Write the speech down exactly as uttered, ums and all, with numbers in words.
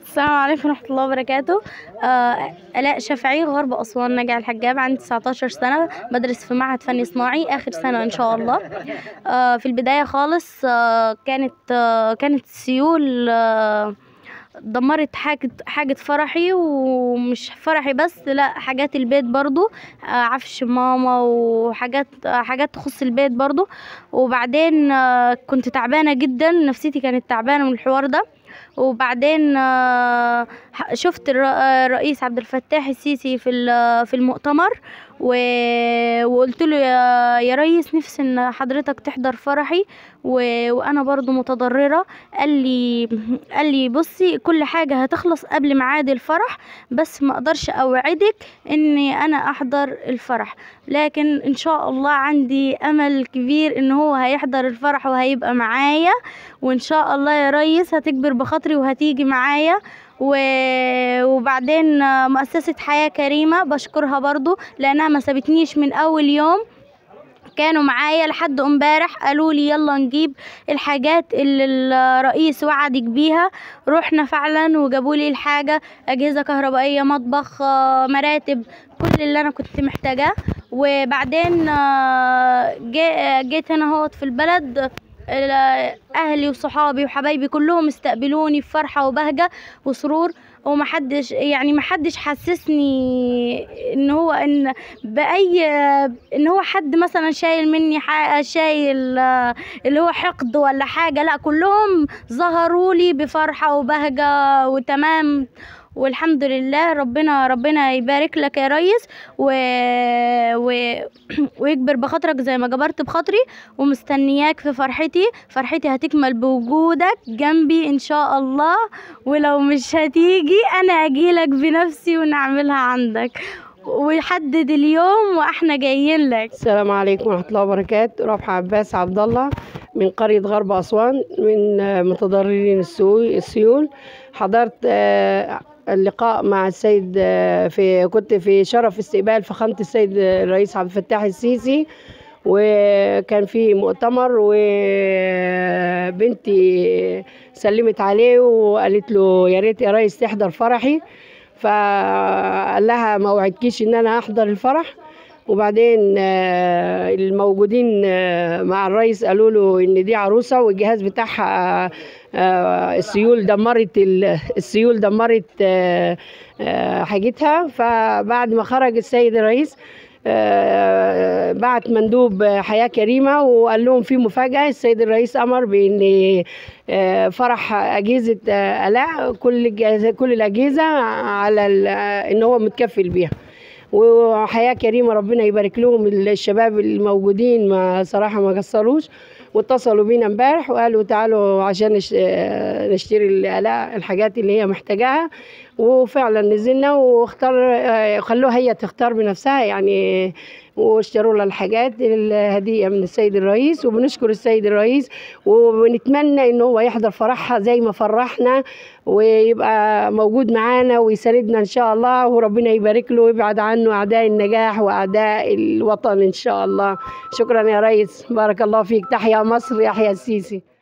السلام عليكم ورحمة الله وبركاته. آه، آلاء شافعي، غرب أسوان، نجع الحجاب. عندي تسعتاشر سنة، بدرس في معهد فني صناعي، آخر سنة إن شاء الله. آه، في البداية خالص آه، كانت آه، كانت السيول آه، دمرت حاجة حاجة فرحي، ومش فرحي بس، لا، حاجات البيت برضو، آه، عفش ماما وحاجات آه، حاجات تخص البيت برضو. وبعدين آه، كنت تعبانة جدا، نفسيتي كانت تعبانة من الحوار ده. وبعدين آه، ح- شفت الر- آه، الرئيس عبد الفتاح السيسي في ال- في المؤتمر، و- وقلت له يا يا ريس، نفسي ان حضرتك تحضر فرحي، و- وانا برضو متضررة. قال لي قال لي بصي، كل حاجة هتخلص قبل ميعاد الفرح، بس ما اقدرش اوعدك اني انا احضر الفرح، لكن ان شاء الله عندي امل كبير ان هو هيحضر الفرح وهيبقى معايا. وان شاء الله يا ريس هتكبر بخاطري وهتيجي معايا. و... وبعدين آه، مؤسسة حياة كريمة بشكرها برضو، لانها ما سابتنيش من اول يوم، كانوا معايا لحد امبارح. قالوا لي يلا نجيب الحاجات اللي الرئيس وعدك بيها. رحنا فعلا وجابوا لي الحاجة، اجهزة كهربائية، مطبخ، آه، مراتب، كل اللي انا كنت محتاجاه. وبعدين آه، جي- جيت هنا هوت في البلد، ال- اهلي وصحابي وحبايبي كلهم استقبلوني بفرحة وبهجة وسرور، ومحدش يعني محدش حسسني ان هو ان باي ان هو حد مثلا شايل مني ح- شايل آه، اللي هو حقد ولا حاجة، لا، كلهم ظهروا لي بفرحة وبهجة وتمام. والحمد لله، ربنا ربنا يبارك لك يا ريس، و... و... ويكبر بخاطرك زي ما جبرت بخاطري، ومستنياك في فرحتي. فرحتي هتكمل بوجودك جنبي ان شاء الله، ولو مش هتيجي انا اجيلك بنفسي ونعملها عندك، ويحدد اليوم واحنا جايين لك. السلام عليكم ورحمة الله وبركاته. رابحة عباس عبد الله من قرية غرب أسوان، من آه، متضررين السو- السيول. حضرت آه، اللقاء مع السيد، آه، في كنت في شرف استقبال فخامة السيد الرئيس عبد الفتاح السيسي، وكان في مؤتمر، وبنتي سلمت عليه وقالت له يا ريت يا ريس تحضر فرحي. فقال لها ما وعدكيش ان انا احضر الفرح. وبعدين آه، الموجودين آه، مع الرئيس قالوا له ان دي عروسه والجهاز بتاعها آه، آه، السيول دمرت ال- السيول دمرت آه، آه، حاجتها. فبعد ما خرج السيد الرئيس آه، بعت مندوب حياة كريمة وقال لهم في مفاجأة. السيد الرئيس أمر بأن آه، فرح أجهزة آه، آلاء، كل الجهاز- كل الأجهزة على ال- آه، إن هو متكفل بيها. وحياة كريمة ربنا يبارك لهم، الشباب الموجودين ما صراحة ما قصروش، واتصلوا بينا امبارح وقالوا تعالوا عشان نش- آه، نشتري الآلاء الحاجات اللي هي محتاجاها. وفعلا نزلنا واختار، آه، خلوها هي تختار بنفسها يعني، واشتروا لها الحاجات الهدية من السيد الرئيس. وبنشكر السيد الرئيس، ونتمنى ان هو يحضر فرحها زي ما فرحنا، ويبقى موجود معانا ويساندنا ان شاء الله، وربنا يبارك له ويبعد عنه اعداء النجاح واعداء الوطن ان شاء الله. شكرا يا ريس، بارك الله فيك. تحيا مصر، يحيا السيسي.